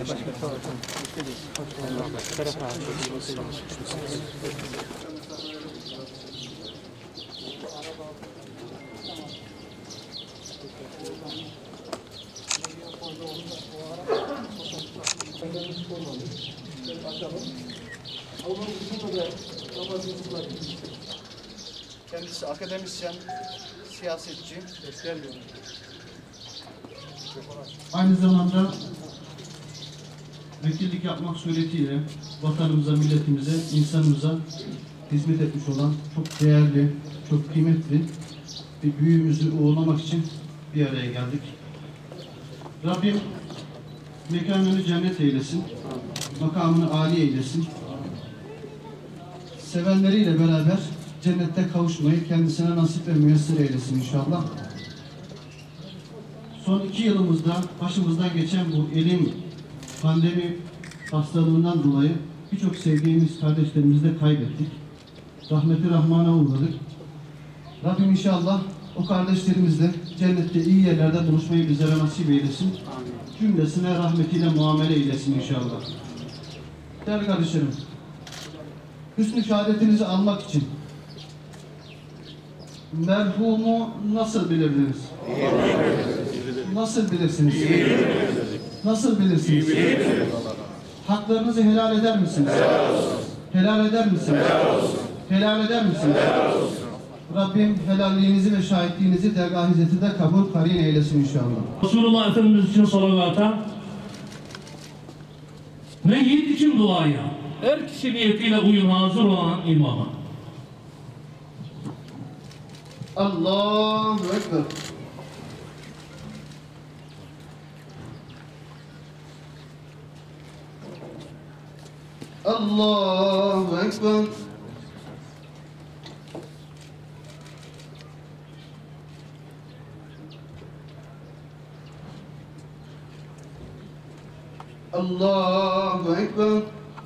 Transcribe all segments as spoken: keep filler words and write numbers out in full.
Başkanım. Kendisi akademisyen, siyasetçi. Aynı zamanda vekillik yapmak suretiyle vatanımıza, milletimize, insanımıza hizmet etmiş olan çok değerli, çok kıymetli bir büyüğümüzü uğurlamak için bir araya geldik. Rabbim mekanını cennet eylesin, makamını âli eylesin. Sevenleriyle beraber cennette kavuşmayı kendisine nasip ve müyesser eylesin inşallah. Son iki yılımızda başımızdan geçen bu elin pandemi hastalığından dolayı birçok sevdiğimiz kardeşlerimizi de kaybettik. Rahmeti Rahman'a uğradık. Rabbim inşallah o kardeşlerimizle cennette iyi yerlerde buluşmayı bizlere nasip eylesin. Cümlesine rahmetiyle muamele eylesin inşallah. Değerli kardeşlerim, hüsnü şehadetinizi almak için merhumu nasıl bilirdiniz? Nasıl bilirsiniz? Nasıl bilirsiniz? Haklarınızı helal eder misiniz? Helal eder misiniz? Helal eder misiniz? Rabbim helalliğinizi ve şahitliğinizi dergâh hizmetinde kabul karin eylesin inşallah. Resulullah Efendimiz için salavata ve yiğit için duaya her kişi niyetiyle uyum hazır olan imama. Allahu Ekber. Allahu Ekber. Allahu Ekber.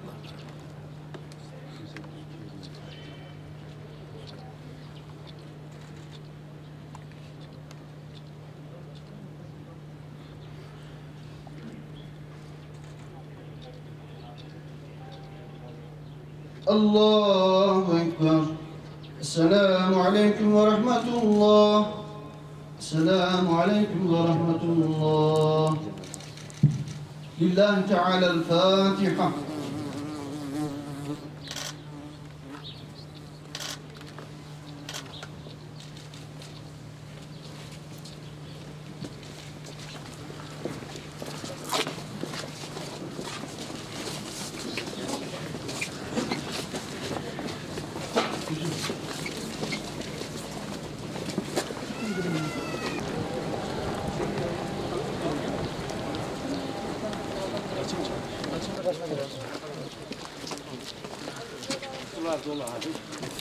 Allahu Ekber. Esselamu Aleyküm ve Rahmetullah. Esselamu Aleyküm ve Rahmetullah. Lillahi Teala'l-Fatiha. Sular dolu abi.